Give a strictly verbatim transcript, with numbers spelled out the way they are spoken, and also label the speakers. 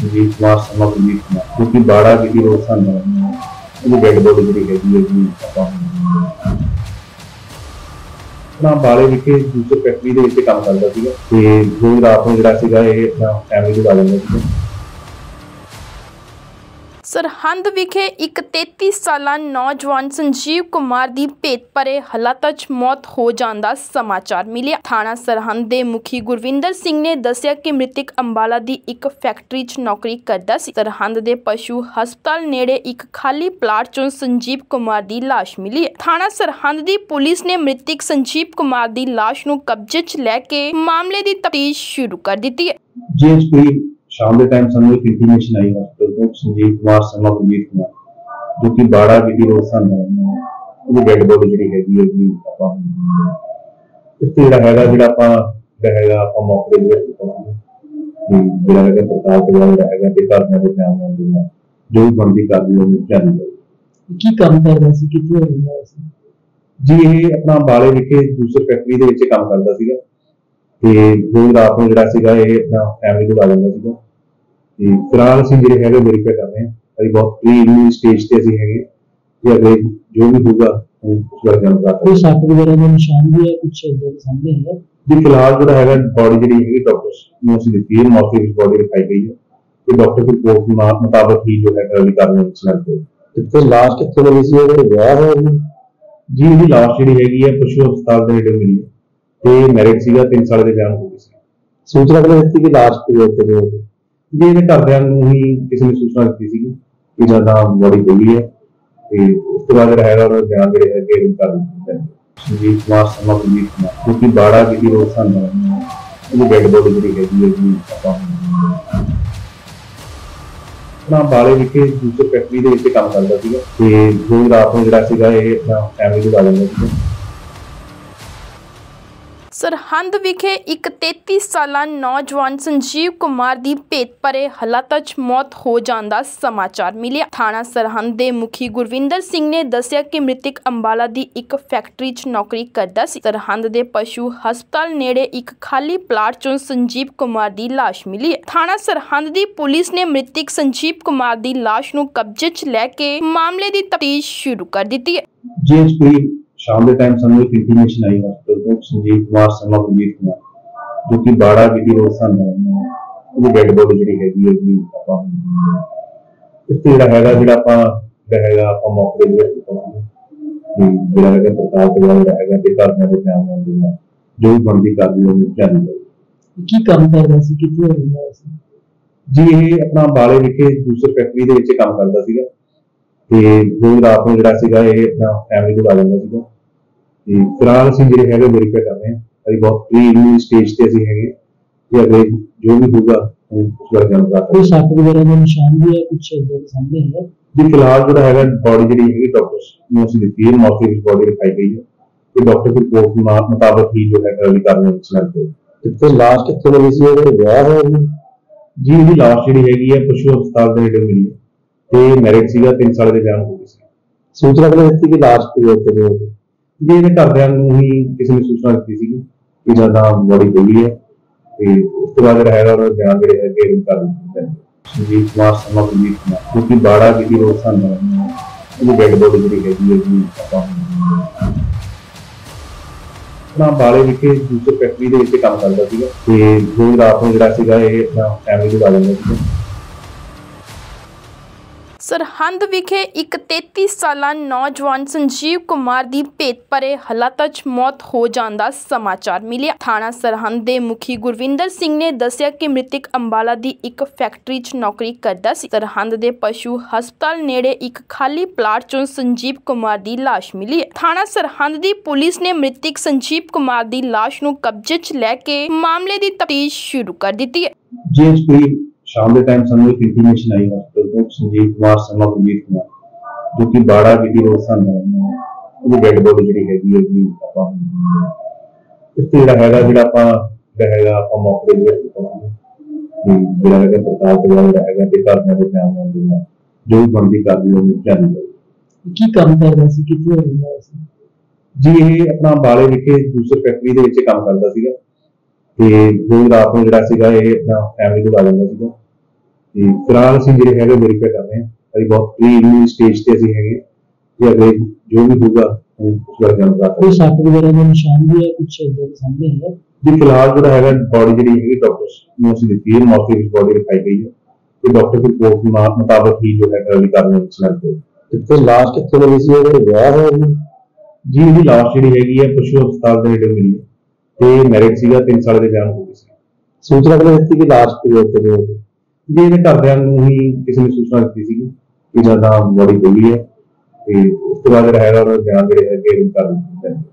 Speaker 1: ਸੰਜੀਵ ਕੁਮਾਰ ਸਮਾਂ ਗੁਰਜੀਤ ਕੁਮਾਰ ਜੋ ਕਿ ਬਾੜਾ ਵਿਖੇ ਰੋਡ ਸਾਨੂੰ ਉਹਦੀ ਡੈਡ ਬੋਡੀ ਜਿਹੜੀ ਹੈਗੀ ਹੈ ਜੀ ਆਪਾਂ ਆਪਣਾ ਬਾੜੇ ਵਿਖੇ ਦੂਸਰੇ ਫੈਕਟਰੀ ਦੇ ਵਿੱਚ ਕੰਮ ਕਰਦਾ ਸੀਗਾ ਤੇ ਜੋ ਰਾਤ ਨੂੰ ਜਿਹੜਾ ਸੀਗਾ ਇਹ ਆਪਣਾ ਫੈਮਿਲੀ ਨੂੰ ਲਾ ਜਾਂਦਾ ਸੀਗਾ।
Speaker 2: ਸਰਹੰਦ ਵਿਖੇ ਇੱਕ ਤੇਤੀ ਸਾਲਾ ਨੌਜਵਾਨ ਸੰਜੀਵ ਕੁਮਾਰ ਦੀ ਭੇਤ ਭਰੇ ਹਾਲਾਤਾਂ 'ਚ ਮੌਤ ਹੋ ਜਾਣ ਦਾ ਸਮਾਚਾਰ ਮਿਲਿਆ। ਥਾਣਾ ਸਰਹੰਦ ਦੇ ਮੁਖੀ ਗੁਰਵਿੰਦਰ ਸਿੰਘ ਨੇ ਦੱਸਿਆ ਕਿ ਮ੍ਰਿਤਕ ਅੰਬਾਲਾ ਦੀ ਇੱਕ ਫੈਕਟਰੀ 'ਚ ਨੌਕਰੀ ਕਰਦਾ ਸੀ। ਸਰਹੰਦ ਦੇ ਪਸ਼ੂ ਹਸਪਤਾਲ ਨੇੜੇ ਇੱਕ ਖਾਲੀ ਪਲਾਟ 'ਚੋਂ ਸੰਜੀਵ ਕੁਮਾਰ ਦੀ ਲਾਸ਼ ਮਿਲੀ ਹੈ। ਥਾਣਾ ਸਰਹੰਦ ਦੀ ਪੁਲਿਸ ਨੇ ਮ੍ਰਿਤਕ ਸੰਜੀਵ ਕੁਮਾਰ ਦੀ ਲਾਸ਼ ਨੂੰ ਕਬਜ਼ੇ 'ਚ ਲੈ ਕੇ ਮਾਮਲੇ ਦੀ ਤਫਤੀਸ਼ ਸ਼ੁਰੂ ਕਰ ਦਿੱਤੀ ਹੈ।
Speaker 1: ਜਿਸ ਕੋਈ शाम के टाइम सानू एक इंटीमेशन आई हॉस्पिटल तो संजीव कुमार समा गुरजीत कुमार जो कि बाड़ा विखे रोड सानू ਉਹਦੀ ਡੈਡ ਬੋਡੀ ਜਿਹੜੀ ਹੈਗੀ ਹੈ ਜੀ ਆਪਾਂ ਇਸ ਤੇ ਜਿਹੜਾ ਹੈਗਾ ਜਿਹੜਾ ਆਪਾਂ ਜਿਹੜਾ ਹੈਗਾ ਆਪਾਂ ਮੌਕੇ ਦੇ ਵਿੱਚ ਜੀ ਜਿਹੜਾ ਹੈਗਾ ਪ੍ਰਤਾਪ ਜਿਹੜਾ ਹੈਗਾ ਤੇ ਕਰਨਾ ਦੇ ਧਿਆਨ ਨਾਲ ਦੇਣਾ ਜੋ ਵੀ ਬਣਦੀ ਕਰਦੀ ਉਹ ਧਿਆਨ ਨਾਲ
Speaker 3: ਕੀ ਕੰਮ ਕਰਦਾ ਸੀ ਕਿੱਥੇ ਰਹਿੰਦਾ ਸੀ
Speaker 1: ਜੀ ਇਹ ਆਪਣਾ ਬਾਲੇ ਵਿਖੇ ਦੂਸਰੇ ਫੈਕਟਰੀ ਦੇ ਵਿੱਚ ਕੰਮ ਕਰਦਾ ਸੀਗਾ ਤੇ ਜੋ ਰਾਤ ਨੂੰ ਜਿਹੜਾ ਸੀਗਾ ਇਹ ਆਪਣਾ ਫੈਮਿਲੀ ਨੂੰ ਲਾ ਜਾਂਦਾ ਸੀਗਾ ਤੇ ਫਿਲਹਾਲ ਅਸੀਂ ਜਿਹੜੇ ਹੈਗੇ ਵੈਰੀਫਾਈ ਕਰ ਰਹੇ ਹਾਂ ਅਸੀਂ ਬਹੁਤ ਪ੍ਰੀ ਸਟੇਜ ਤੇ ਅਸੀਂ ਹੈਗੇ ਕਿ ਅਗਰ ਜੋ ਵੀ ਹੋਊਗਾ ਉਸ ਬਾਰੇ ਜਾਣਕਾਰੀ
Speaker 3: ਕੋਈ ਸੱਟ ਵਗੈਰਾ ਦੇ ਨਿਸ਼ਾਨ ਵੀ ਹੈ ਕੁਝ ਇਦਾਂ ਦੇ ਸਾਹਮਣੇ ਹੈ
Speaker 1: ਜੀ। ਫਿਲਹਾਲ ਜਿਹੜਾ ਹੈਗਾ ਬੋਡੀ ਜਿਹੜੀ ਹੈਗੀ ਡਾਕਟਰਸ ਨੂੰ ਅਸੀਂ ਦਿੱਤੀ ਹੈ ਮੌਕੇ ਵਿੱਚ ਬੋਡੀ ਦਿਖਾਈ ਗਈ ਹੈ ਤੇ ਡਾਕਟਰ ਦੀ ਰਿਪੋਰਟ ਮੁਤਾਬਕ ਹੀ ਜੋ ਹੈਗਾ ਅਗਲੀ ਕਾਰਵਾਈ ਵਿੱਚ ਲੱਗਦੇ
Speaker 3: ਕਿਤੇ ਲਾਸ਼ ਕਿੱਥੇ ਮਿਲੀ ਸੀ ਉਹਦੇ ਵਿਆਹ ਹੋਇਆ
Speaker 1: ਜੀ ਇਹਦੀ ਲਾਸ਼ ਜਿਹੜੀ ਹੈਗੀ ਹੈ ਪਸ਼ੂ ਹਸਪਤਾਲ ਦੇ ਨੇੜੇ ਮਿਲੀ ਹੈ ਤੇ ਮੈਰਿਡ ਸੀਗਾ ਤਿੰਨ ਸਾਲ ਦੇ ਬਿਆਨ ਹੋ ਗਏ ਸੀ।
Speaker 3: ਸੂਚਨਾ ਕਿਹਨੇ ਦਿੱਤੀ ਕਿ ਲਾਸ਼ ਕਿਹਦੇ ਉੱਤੇ ਗਈ
Speaker 1: ਜੀ ਇਹਦੇ ਘਰਦਿਆਂ ਨੂੰ ਹੀ ਕਿਸੇ ਨੇ ਸੂਚਨਾ ਦਿੱਤੀ ਸੀਗੀ ਕਿ ਜਿਆਦਾ ਬੋਡੀ ਪਈ ਹੈ ਤੇ ਉਸ ਤੋਂ ਬਾਅਦ ਜਿਹੜਾ ਹੈਗਾ ਉਹਦਾ ਬਿਆਨ ਜਿਹੜੇ ਹੈਗੇ ਕਰ ਦਿੱਤੇ ਸੰਜੀਵ ਕੁਮਾਰ ਸਮਾਂ ਗੁਰਜੀਤ ਕੁਮਾਰ ਜੋ ਕਿ ਬਾੜਾ ਵਿਖੇ ਰੋਡ ਸਾਨੂੰ ਉਹਦੀ ਡੈਡ ਬੋਡੀ ਜਿਹੜੀ ਹੈਗੀ ਹੈ ਜੀ ਆਪਾਂ ਆਪਣਾ ਬਾਲੇ ਵਿਖੇ ਦੂਸਰੇ ਫੈਕਟਰੀ ਦੇ ਵਿੱਚ ਕੰਮ ਕਰਦਾ ਸੀਗਾ ਤੇ ਜੋ ਰਾਤ ਨੂੰ ਜਿਹੜਾ ਸੀਗਾ ਇਹ ਆਪਣਾ ਫੈਮਿਲੀ ਨੂੰ ਲਾ ਜਾਂਦਾ ਸੀਗਾ।
Speaker 2: ਸਰਹੰਦ ਵਿਖੇ ਇੱਕ ਤੇਤੀ ਸਾਲਾ ਨੌਜਵਾਨ ਸੰਜੀਵ ਕੁਮਾਰ ਦੀ ਭੇਤ ਭਰੇ ਹਾਲਾਤਾਂ 'ਚ ਮੌਤ ਹੋ ਜਾਣ ਦਾ ਸਮਾਚਾਰ ਮਿਲਿਆ। ਥਾਣਾ ਸਰਹੰਦ ਦੇ ਮੁਖੀ ਗੁਰਵਿੰਦਰ ਸਿੰਘ ਨੇ ਦੱਸਿਆ ਕਿ ਮ੍ਰਿਤਕ ਅੰਬਾਲਾ ਦੀ ਇੱਕ ਫੈਕਟਰੀ 'ਚ ਨੌਕਰੀ ਕਰਦਾ ਸੀ। ਸਰਹੰਦ ਦੇ ਪਸ਼ੂ ਹਸਪਤਾਲ ਨੇੜੇ ਇੱਕ ਖਾਲੀ ਪਲਾਟ 'ਚੋਂ ਸੰਜੀਵ ਕੁਮਾਰ ਦੀ ਲਾਸ਼ ਮਿਲੀ ਹੈ। ਥਾਣਾ ਸਰਹੰਦ ਦੀ ਪੁਲਿਸ ਨੇ ਮ੍ਰਿਤਕ ਸੰਜੀਵ ਕੁਮਾਰ ਦੀ ਲਾਸ਼ ਨੂੰ ਕਬਜ਼ੇ 'ਚ ਲੈ ਕੇ ਮਾਮਲੇ ਦੀ ਤਫਤੀਸ਼ ਸ਼ੁਰੂ ਕਰ ਦਿੱਤੀ ਹੈ।
Speaker 1: ਜਿਸ ਕੋਈ शाम के टाइम सानू एक इंटीमेशन आई हॉस्पिटल तो संजीव कुमार समा गुरजीत कुमार जो कि बाड़ा विखे रोड सानू ਉਹਦੀ ਡੈਡ ਬੋਡੀ ਜਿਹੜੀ ਹੈਗੀ ਹੈ ਜੀ ਆਪਾਂ ਇਸ ਤੇ ਜਿਹੜਾ ਹੈਗਾ ਜਿਹੜਾ ਆਪਾਂ ਜਿਹੜਾ ਹੈਗਾ ਆਪਾਂ ਮੌਕੇ ਦੇ ਵਿੱਚ ਜਿਹੜਾ ਹੈਗਾ ਪ੍ਰਤਾਪ ਜਿਹੜਾ ਹੈਗਾ ਤੇ ਕਰਨਾ ਦੇ ਧਿਆਨ ਨਾਲ ਦੇਣਾ ਜੋ ਵੀ ਬਣਦੀ ਕਰਦੀ ਉਹ ਧਿਆਨ ਨਾਲ
Speaker 3: ਕੀ ਕੰਮ ਕਰਦਾ ਸੀ ਕਿੱਥੇ ਰਹਿੰਦਾ ਸੀ
Speaker 1: ਜੀ ਇਹ ਆਪਣਾ ਬਾਲੇ ਵਿਖੇ ਦੂਸਰੇ ਫੈਕਟਰੀ ਦੇ ਵਿੱਚ ਕੰਮ ਕਰਦਾ ਸੀਗਾ ਤੇ ਜੋ ਰਾਤ ਨੂੰ ਜਿਹੜਾ ਸੀਗਾ ਇਹ ਆਪਣਾ ਫੈਮਿਲੀ ਨੂੰ ਲਾ ਜਾਂਦਾ ਸੀਗਾ ਤੇ ਫਿਲਹਾਲ ਅਸੀਂ ਜਿਹੜੇ ਹੈਗੇ ਵੈਰੀਫਾਈ ਕਰ ਰਹੇ ਹਾਂ ਅਸੀਂ ਬਹੁਤ ਪ੍ਰੀ ਸਟੇਜ ਤੇ ਅਸੀਂ ਹੈਗੇ ਕਿ ਅਗਰ ਜੋ ਵੀ ਹੋਊਗਾ ਉਸ ਬਾਰੇ ਜਾਣਕਾਰੀ
Speaker 3: ਕੋਈ ਸੱਟ ਵਗੈਰਾ ਦੇ ਨਿਸ਼ਾਨ ਵੀ ਹੈ ਕੁਝ ਇਦਾਂ ਦੇ ਸਾਹਮਣੇ ਹੈ
Speaker 1: ਜੀ। ਫਿਲਹਾਲ ਜਿਹੜਾ ਹੈਗਾ ਬੋਡੀ ਜਿਹੜੀ ਹੈਗੀ ਡਾਕਟਰਸ ਨੂੰ ਅਸੀਂ ਦਿੱਤੀ ਹੈ ਮੌਕੇ ਵਿੱਚ ਬੋਡੀ ਦਿਖਾਈ ਗਈ ਹੈ ਤੇ ਡਾਕਟਰ ਦੀ ਰਿਪੋਰਟ ਮੁਤਾਬਕ ਹੀ ਜੋ ਹੈਗਾ ਅਗਲੀ ਕਾਰਵਾਈ ਵਿੱਚ ਲੱਗਦੇ
Speaker 3: ਕਿਤੇ ਲਾਸ਼ ਕਿੱਥੇ ਮਿਲੀ ਸੀ ਉਹਦੇ ਵਿਆਹ ਹੋਇਆ
Speaker 1: ਜੀ ਇਹਦੀ ਲਾਸ਼ ਜਿਹੜੀ ਹੈਗੀ ਹੈ ਪਸ਼ੂ ਹਸਪਤਾਲ ਦੇ ਨੇੜੇ ਮਿਲੀ ਹੈ ਤੇ ਮੈਰਿਡ ਸੀਗਾ ਤਿੰਨ ਸਾਲ ਦੇ ਬਿਆਨ ਹੋ ਗਏ ਸੀ।
Speaker 3: ਸੂਚਨਾ ਕਿਹਨੇ ਦਿੱਤੀ ਕਿ ਲਾਸ਼ ਕਿਹਦੇ ਉੱਤੇ ਗਈ
Speaker 1: ਜੀ ਇਹਦੇ ਘਰਦਿਆਂ ਨੂੰ ਹੀ ਕਿਸੇ ਨੇ ਸੂਚਨਾ ਦਿੱਤੀ ਸੀਗੀ ਕਿ ਜਿਆਦਾ ਬੋਡੀ ਪਈ ਹੈ ਤੇ ਉਸ ਤੋਂ ਬਾਅਦ ਜਿਹੜਾ ਹੈਗਾ ਉਹਦਾ ਬਿਆਨ ਜਿਹੜੇ ਹੈਗੇ ਕਰ ਦਿੱਤੇ ਸੰਜੀਵ ਕੁਮਾਰ ਸਮਾਂ ਗੁਰਜੀਤ ਕੁਮਾਰ ਜੋ ਕਿ ਬਾੜਾ ਵਿਖੇ ਰੋਡ ਸਾਨੂੰ ਉਹਦੀ ਡੈਡ ਬੋਡੀ ਜਿਹੜੀ ਹੈਗੀ ਹੈ ਜੀ ਆਪਾਂ ਆਪਣਾ ਬਾਲੇ ਵਿਖੇ ਦੂਸਰੇ ਫੈਕਟਰੀ ਦੇ ਵਿੱਚ ਕੰਮ ਕਰਦਾ ਸੀਗਾ ਤੇ ਜੋ ਰਾਤ ਨੂੰ ਜਿਹੜਾ ਸੀਗਾ ਇਹ ਆਪਣਾ ਫੈਮਿਲੀ ਨੂੰ ਲਾ ਜਾਂਦਾ ਸੀਗਾ।
Speaker 2: ਸਰਹੰਦ ਵਿਖੇ ਇੱਕ ਤੇਤੀ ਸਾਲਾ ਨੌਜਵਾਨ ਸੰਜੀਵ ਕੁਮਾਰ ਦੀ ਭੇਤ ਭਰੇ ਹਾਲਾਤਾਂ 'ਚ ਮੌਤ ਹੋ ਜਾਣ ਦਾ ਸਮਾਚਾਰ ਮਿਲਿਆ। ਥਾਣਾ ਸਰਹੰਦ ਦੇ ਮੁਖੀ ਗੁਰਵਿੰਦਰ ਸਿੰਘ ਨੇ ਦੱਸਿਆ ਕਿ ਮ੍ਰਿਤਕ ਅੰਬਾਲਾ ਦੀ ਇੱਕ ਫੈਕਟਰੀ 'ਚ ਨੌਕਰੀ ਕਰਦਾ ਸੀ। ਸਰਹੰਦ ਦੇ ਪਸ਼ੂ ਹਸਪਤਾਲ ਨੇੜੇ ਇੱਕ ਖਾਲੀ ਪਲਾਟ 'ਚੋਂ ਸੰਜੀਵ ਕੁਮਾਰ ਦੀ ਲਾਸ਼ ਮਿਲੀ ਹੈ। ਥਾਣਾ ਸਰਹੰਦ ਦੀ ਪੁਲਿਸ ਨੇ ਮ੍ਰਿਤਕ ਸੰਜੀਵ ਕੁਮਾਰ ਦੀ ਲਾਸ਼ ਨੂੰ ਕਬਜ਼ੇ 'ਚ ਲੈ ਕੇ ਮਾਮਲੇ ਦੀ ਤਫਤੀਸ਼ ਸ਼ੁਰੂ ਕਰ ਦਿੱਤੀ ਹੈ।
Speaker 1: ਜਿਸ ਕੋਈ शाम के टाइम सानू एक इंटीमेशन आई हॉस्पिटल तो संजीव कुमार समा गुरजीत कुमार जो कि बाड़ा विखे रोड सानू ਉਹਦੀ ਡੈਡ ਬੋਡੀ ਜਿਹੜੀ ਹੈਗੀ ਹੈ ਜੀ ਆਪਾਂ ਇਸ ਤੇ ਜਿਹੜਾ ਹੈਗਾ ਜਿਹੜਾ ਆਪਾਂ ਜਿਹੜਾ ਹੈਗਾ ਆਪਾਂ ਮੌਕੇ ਦੇ ਵਿੱਚ ਜਿਹੜਾ ਹੈਗਾ ਪ੍ਰਤਾਪ ਜਿਹੜਾ ਹੈਗਾ ਤੇ ਕਰਨਾ ਦੇ ਧਿਆਨ ਨਾਲ ਦੇਣਾ ਜੋ ਵੀ ਬਣਦੀ ਕਰਦੀ ਉਹ ਧਿਆਨ ਨਾਲ
Speaker 3: ਕੀ ਕੰਮ ਕਰਦਾ ਸੀ ਕਿੱਥੇ ਰਹਿੰਦਾ ਸੀ
Speaker 1: ਜੀ ਇਹ ਆਪਣਾ ਬਾਲੇ ਵਿਖੇ ਦੂਸਰੇ ਫੈਕਟਰੀ ਦੇ ਵਿੱਚ ਕੰਮ ਕਰਦਾ ਸੀਗਾ ਤੇ ਜੋ ਰਾਤ ਨੂੰ ਜਿਹੜਾ ਸੀਗਾ ਇਹ ਆਪਣਾ ਫੈਮਿਲੀ ਨੂੰ ਲਾ ਜਾਂਦਾ ਸੀਗਾ ਤੇ ਫਿਲਹਾਲ ਅਸੀਂ ਜਿਹੜੇ ਹੈਗੇ ਵੈਰੀਫਾਈ ਕਰ ਰਹੇ ਹਾਂ, ਅभी ਬਹੁਤ ਪ੍ਰੀ ਸਟੇਜ ਤੇ ਅਸੀਂ ਹੈਗੇ ਤੇ ਅੱਗੇ ਜੋ ਵੀ ਹੋਊਗਾ ਉਹ ਉਸ ਬਾਰੇ ਜਾਣਕਾਰੀ
Speaker 3: ਕੋਈ ਸੱਟ ਵਗੈਰਾ ਦੇ ਨਿਸ਼ਾਨ ਵੀ ਹੈ ਕੁਛ ਇਦਾਂ ਦੇ ਸਾਹਮਣੇ ਹੈ?
Speaker 1: ਜੀ ਫਿਲਹਾਲ ਜਿਹੜਾ ਹੈਗਾ ਬੋਡੀ ਜਿਹੜੀ ਹੈਗੀ ਡਾਕਟਰਸ ਨੂੰ ਅਸੀਂ ਦਿੱਤੀ ਹੈ, ਮੌਕੇ ਵਿੱਚ ਬੋਡੀ ਰਖਾਈ ਗਈ ਹੈ ਤੇ ਡਾਕਟਰ ਦੀ ਰਿਪੋਰਟ ਮੁਤਾਬਕ ਹੀ ਜੋ ਹੈਗਾ ਅਗਲੀ ਕਾਰਵਾਈ ਵਿੱਚ ਲੱਗਦੇ
Speaker 3: ਕਿਤੇ ਲਾਸ਼ ਕਿੱਥੋਂ ਮਿਲੀ ਸੀ ਉਹਦੇ ਵਿਆਹ ਹੋਇਆ ਜੀ?
Speaker 1: ਜੀ ਇਹਦੀ ਲਾਸ਼ ਜਿਹੜੀ ਹੈਗੀ ਹੈ ਪਸ਼ੂ ਹਸਪਤਾਲ ਦੇ ਨੇੜੇ ਮਿਲੀ ਹੈ ਤੇ ਮੈਰਿਡ ਸੀਗਾ, ਤਿੰਨ ਸਾਲ ਦੇ ਬਿਆਨ ਹੋ ਗਏ ਸੀ।
Speaker 3: ਸੂਚਨਾ ਕਿਹਨੇ ਦਿੱਤੀ ਕਿ ਲਾਸ਼ ਪਈ ਉੱਥੇ ਜੋ?
Speaker 1: ਜੀ ਇਹਦੇ ਘਰਦਿਆਂ ਨੂੰ ਹੀ ਕਿਸੇ ਨੇ ਸੂਚਨਾ ਦਿੱਤੀ ਸੀਗੀ ਕਿ ਜਿਆਦਾ ਬੋਡੀ ਪਈ ਹੈ ਤੇ ਉਸ ਤੋਂ ਬਾਅਦ ਜਿਹੜਾ ਹੈਗਾ ਉਹਦਾ ਬਿਆਨ ਜਿਹੜੇ ਹੈਗੇ ਕਰ ਦਿੱਤੇ।